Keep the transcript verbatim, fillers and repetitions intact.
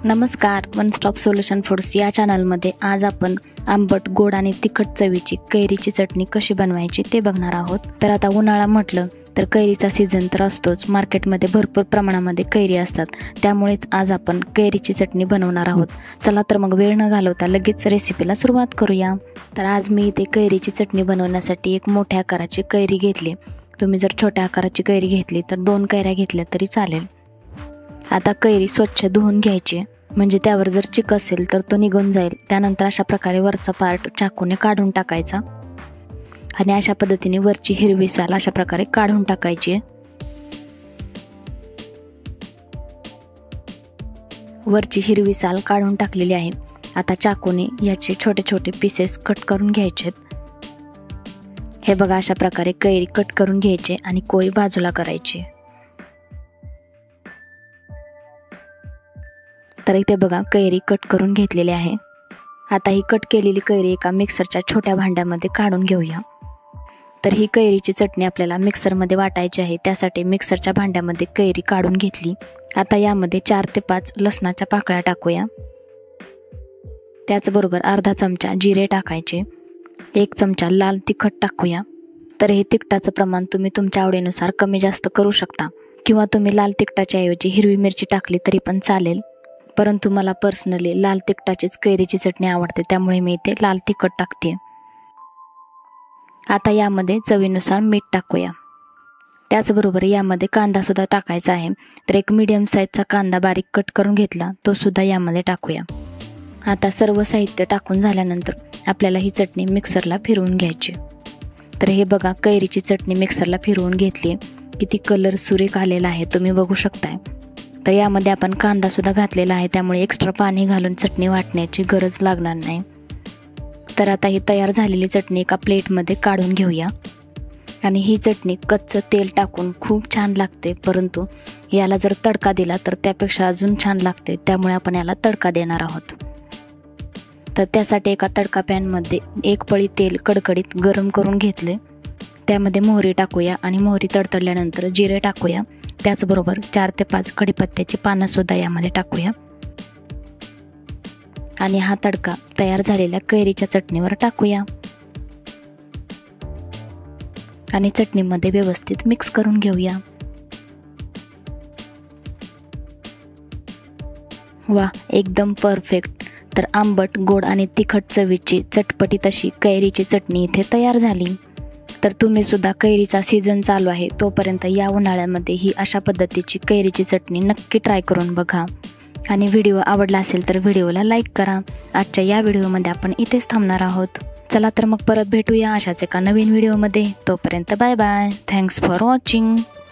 नमस्कार, one stop solution foods या चॅनलमध्ये आज आपण आंबट, गोड आणि तिखट चवीची कैरीची चटणी कशी बनवायची ते बघणार आहोत। तर आता उन्हाळा म्हटलं तर कैरीचा सीझन तर असतोच। मार्केटमध्ये भरपूर प्रमाणामध्ये कैरी असतात, त्यामुळेच आज आपण कैरीची चटणी बनवणार आहोत। चला तर मग वेळ न घालवता लगेच रेसिपीला सुरुवात करूया। तर आज मी इथे कैरीची चटणी बनवण्यासाठी एक मोठ्या आकाराची कैरी घेतली। तुम्ही जर छोट्या आकाराची कैरी घेतली तर दोन कैऱ्या घेतल्या तरी चालेल। आता कैरी स्वच्छ धुवून घ्यायची, म्हणजे त्यावर जर चिक असेल तर तो निघून जाईल। त्यानंतर अशा प्रकारे वरचा पार्ट चाकूने काढून टाकायचा आणि अशा पद्धतीने वरची हिरवी साल अशा प्रकारे काढून टाकायची। वरची हिरवी साल काढून टाकलेली आहे। आता चाकूने याचे छोटे छोटे पीसेस कट करून घ्यायचे। हे बघा, अशा प्रकारे कैरी कट करून घ्यायचे आणि कोय बाजूला करायची। तर इथे बघा कैरी कट करून घेतलेली आहे। आता ही कट केलेली कैरी एका मिक्सरच्या छोट्या भांड्यामध्ये काढून घेऊया। तर ही कैरीची चटणी आपल्याला मिक्सरमध्ये वाटायची आहे, त्यासाठी मिक्सरच्या भांड्यामध्ये कैरी काढून घेतली। आता यामध्ये चार ते पाच लसणाच्या पाकळ्या टाकूया। त्याचबरोबर अर्धा चमचा जिरे टाकायचे, एक चमचा लाल तिखट टाकूया। तर हे तिखटाचं प्रमाण तुम्ही तुमच्या आवडीनुसार कमी जास्त करू शकता, किंवा तुम्ही लाल तिखटाच्या ऐवजी हिरवी मिरची टाकली तरी पण चालेल। परंतु मला पर्सनली लाल तिखटाचीच कैरीची चटणी आवडते, त्यामुळे मी इथे लाल तिखट टाकते। आता यामध्ये चवीनुसार मीठ टाकूया। त्याचबरोबर यामध्ये कांदा सुद्धा टाकायचा आहे। तर एक मीडियम साईजचा कांदा बारीक कट करून घेतला, तो सुद्धा यामध्ये टाकूया। आता सर्व साहित्य टाकून झाल्यानंतर आपल्याला ही चटणी मिक्सरला फिरवून घ्यायची। तर हे बघा, कैरीची चटणी मिक्सरला फिरवून घेतली। किती कलर सुरेख आलेला आहे तुम्ही बघू शकताय। तर यामध्ये आपण कांदा सुद्धा घातलेला आहे, त्यामुळे एक्स्ट्रा पाणी घालून चटणी वाटण्याची गरज लागणार नाही। तर आता ही तयार झालेली चटणी एका प्लेटमध्ये काढून घेऊया। आणि ही चटणी कच्चं तेल टाकून खूप छान लागते, परंतु याला जर तडका दिला तर त्यापेक्षा अजून छान लागते, त्यामुळे आपण याला तडका देणार आहोत। तर त्यासाठी एका तडका पॅनमध्ये एक पळी तेल कडकडीत गरम करून घेतले। त्यामध्ये मोहरी टाकूया आणि मोहरी तडतडल्यानंतर जिरे टाकूया। त्याचबरोबर चार ते पाच कढीपत्त्याची पानं सुद्धा यामध्ये टाकूया आणि हा तडका तयार झालेल्या कैरीच्या चटणीवर टाकूया आणि चटणीमध्ये व्यवस्थित मिक्स करून घेऊया। वा, एकदम परफेक्ट। तर आंबट, गोड आणि तिखट चवीची चटपटीत अशी कैरीची चटणी इथे तयार झाली। तर तुम्ही सुद्धा कैरीचा सीझन चालू आहे तोपर्यंत या उन्हाळ्यामध्ये ही अशा पद्धतीची कैरीची चटणी नक्की ट्राय करून बघा। आणि व्हिडिओ आवडला असेल तर व्हिडिओला लाईक करा। आजच्या या व्हिडिओमध्ये आपण इथेच थांबणार आहोत। चला तर मग परत भेटूया अशाच एका नवीन व्हिडिओमध्ये। तोपर्यंत bye bye, thanks for watching.